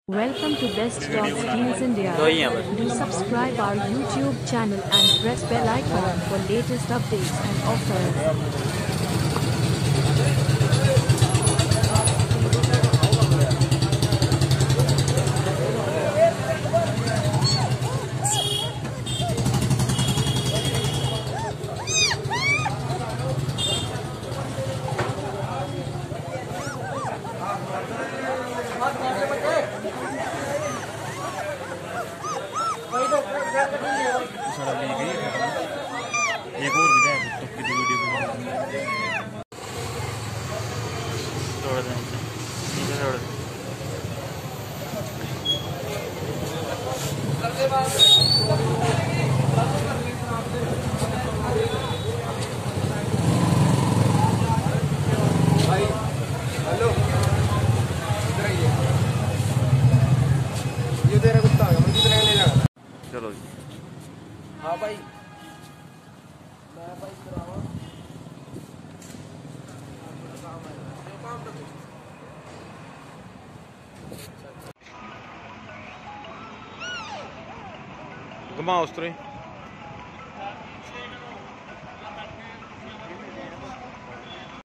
Welcome to Best Dog Skills India. Do subscribe our YouTube channel and press bell icon for latest updates and offers. एक और भी है तो की video छोड़ दें नीचे छोड़ दें। भाई हेलो इधर आइए। ये तेरा कुत्ता है मुझे किधर ले जाना। चलो जी। हाँ भाई मैं भाई करावा घुमाओ उस तरह।